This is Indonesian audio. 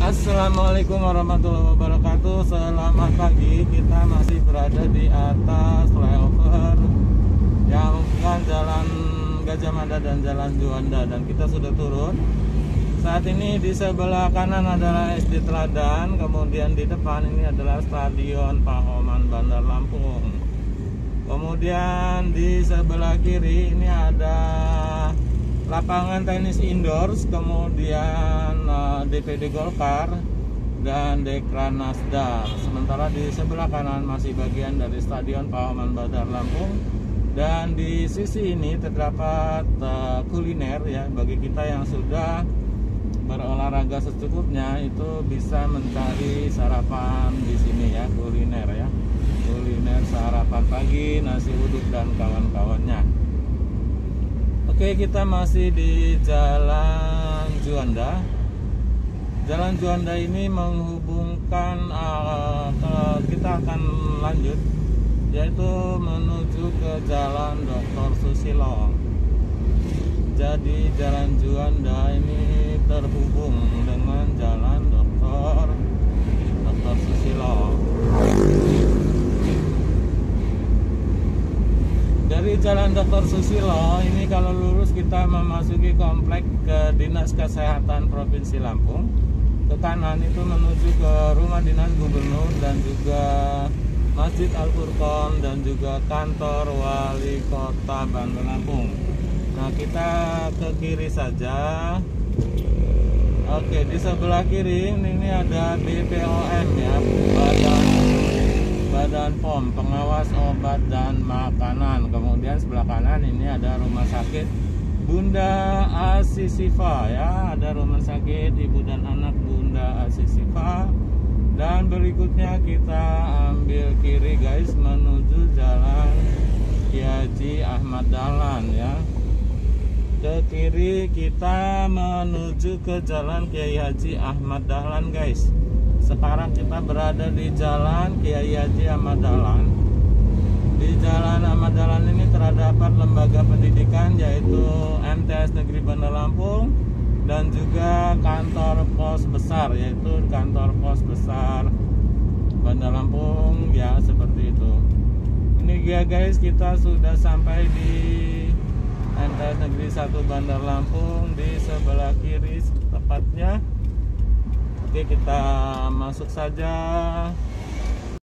Assalamualaikum warahmatullahi wabarakatuh. Selamat pagi. Kita masih berada di atas flyover yang menghubungkan Jalan Gajah Mada dan Jalan Juanda, dan kita sudah turun. Saat ini di sebelah kanan adalah SD Teladan, kemudian di depan ini adalah Stadion Pahoman Bandar Lampung. Kemudian di sebelah kiri ini ada lapangan tenis indoors, kemudian DPD Golkar dan Dekran Nasdar. Sementara di sebelah kanan masih bagian dari Stadion Pahoman Bandar Lampung, dan di sisi ini terdapat kuliner ya, bagi kita yang sudah berolahraga secukupnya itu bisa mencari sarapan di sini ya, kuliner ya. Kuliner sarapan pagi, nasi uduk dan kawan-kawannya. Oke, kita masih di Jalan Juanda. Jalan Juanda ini menghubungkan kita akan lanjut, yaitu menuju ke Jalan Dr. Susilo. Jadi Jalan Juanda ini terhubung dengan Jalan Dr. Susilo. Dari Jalan Dr. Susilo ini kalau lurus kita memasuki komplek ke Dinas Kesehatan Provinsi Lampung. Ke kanan itu menuju ke Rumah Dinas Gubernur dan juga Masjid Al-Furqon dan juga kantor Wali Kota Bandar Lampung. Nah, kita ke kiri saja. Oke, di sebelah kiri ini ada BPOM ya, Badan POM, Pengawas Obat dan Makanan. Kemudian sebelah kanan ini ada Rumah Sakit Bunda Asisifa ya, ada Rumah Sakit Ibu dan Anak Bunda Asisifa. Dan berikutnya kita ambil kiri guys, menuju Jalan Kiai Haji Ahmad Dahlan ya. Ke kiri kita menuju ke Jalan Kiai Haji Ahmad Dahlan guys. Sekarang kita berada di Jalan Kiai Haji Ahmad Dahlan. Di Jalan Ahmad Dahlan ini terdapat lembaga pendidikan, yaitu MTS Negeri Bandar Lampung, dan juga kantor pos besar, yaitu kantor pos besar Bandar Lampung ya, seperti itu. Ini ya guys, kita sudah sampai di MTS Negeri 1 Bandar Lampung, di sebelah kiri tepatnya. Oke, kita masuk saja.